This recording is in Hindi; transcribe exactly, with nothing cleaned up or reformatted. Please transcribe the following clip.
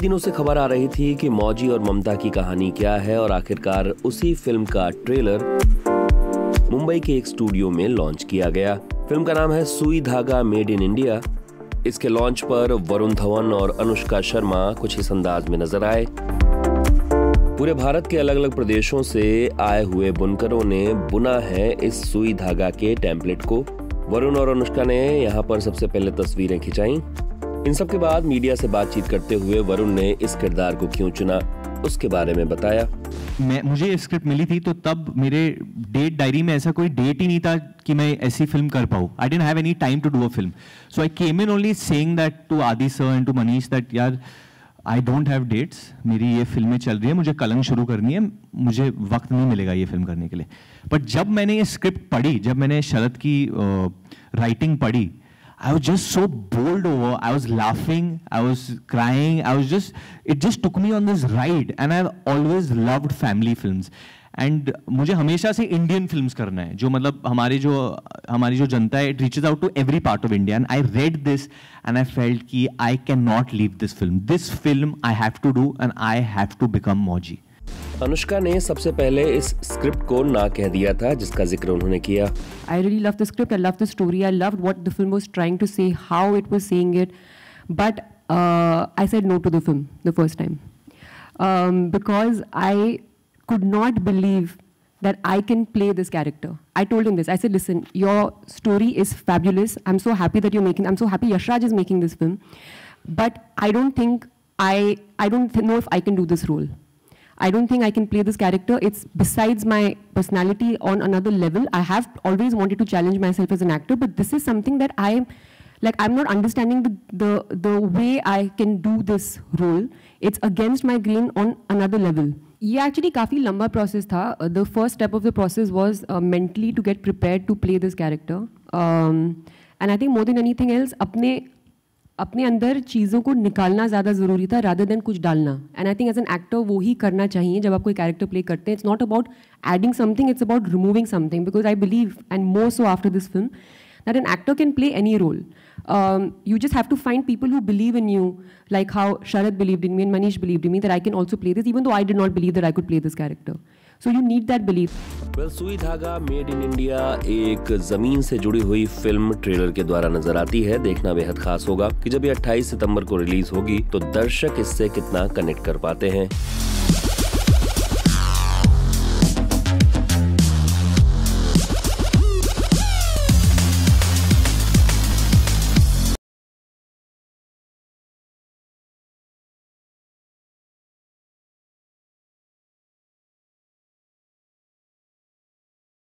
दिनों से खबर आ रही थी कि मौजी और ममता की कहानी क्या है और आखिरकार उसी फिल्म का ट्रेलर मुंबई के एक स्टूडियो में लॉन्च किया गया। फिल्म का नाम है Sui Dhaga made in India. इसके लॉन्च पर वरुण धवन और अनुष्का शर्मा कुछ इस अंदाज में नजर आए। पूरे भारत के अलग अलग प्रदेशों से आए हुए बुनकरों ने बुना है इस सुई धागा के टेम्पलेट को। वरुण और अनुष्का ने यहाँ पर सबसे पहले तस्वीरें खिंचाई। इन सब के बाद मीडिया से बातचीत करते हुए वरुण ने इस किरदार को क्यों चुना उसके बारे में बताया। मैं मुझे स्क्रिप्ट मिली थी तो तब मेरे डेट डायरी में ऐसा कोई डेट ही नहीं था कि मैं ऐसी फिल्म कर पाऊँ। I didn't have any time to do a film, so I came in only saying that to Adi sir and to Manish that यार आई डोंट हैव डेट्स, मेरी ये फिल्में चल रही है, मुझे कलंक शुरू करनी है, मुझे वक्त नहीं मिलेगा ये फिल्म करने के लिए। बट जब मैंने ये स्क्रिप्ट पढ़ी, जब मैंने शरद की राइटिंग uh, पढ़ी, I was just so bowled over. I was laughing, I was crying, I was just, it just took me on this ride. And I've always loved family films. And मुझे हमेशा से इंडियन फिल्म्स करना है, जो मतलब हमारी जो हमारी जो जनता है, it reaches out to every part of India. And I read this and I felt कि I cannot leave this film. This film I have to do and I have to become Mauji. Anushka ने सबसे पहले इस स्क्रिप्ट को ना कह दिया था, जिसका जिक्र उन्होंने किया। I really love the script, I love the story, I loved what the film was trying to say, how it was saying it, but uh, I said no to the film the first time um, because I could not believe that I can play this character. I told him this. I said, listen, your story is fabulous. I'm so happy that you're making. I'm so happy Yash Raj is making this film, but I don't think I. I don't know if I can do this role. I don't think I can play this character. It's besides my personality on another level. I have always wanted to challenge myself as an actor, but this is something that I, like, I'm not understanding the, the, the way I can do this role. It's against my grain on another level. Yeah, actually काफ़ी लंबा process था. Uh, the first step of the process was uh, mentally to get prepared to play this character. Um, and I think more than anything else, अपने अपने अंदर चीज़ों को निकालना ज़्यादा ज़रूरी था rather than कुछ डालना. And I think as an actor वो ही करना चाहिए जब आप कोई character play करते हैं. It's not about adding something, it's about removing something. Because I believe, and more so after this film, that an actor can play any role. Um, you just have to find people who believe in you, like how Sharad believed in me and Manish believed in me that I can also play this, even though I did not believe that I could play this character. So you need that belief. Well, सुई धागा मेड इन इंडिया एक जमीन से जुड़ी हुई फिल्म ट्रेलर के द्वारा नजर आती है। देखना बेहद खास होगा कि जब ये अट्ठाईस सितंबर को रिलीज होगी तो दर्शक इससे कितना कनेक्ट कर पाते हैं।